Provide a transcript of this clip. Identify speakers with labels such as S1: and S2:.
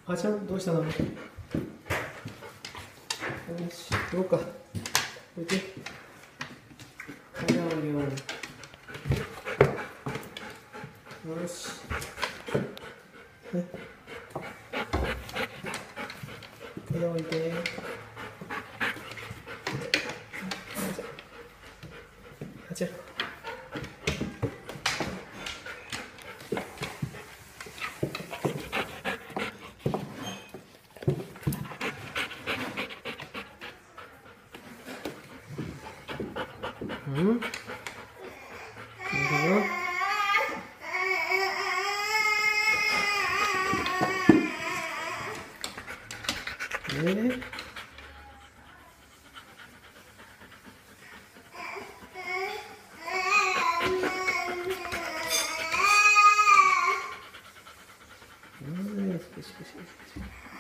S1: あちゃんどうしたの？よし、どうか。置いて。ありゃありゃ。よし。ね。これ置いて。あちゃん。うん？どうかな？よしよしよしよし。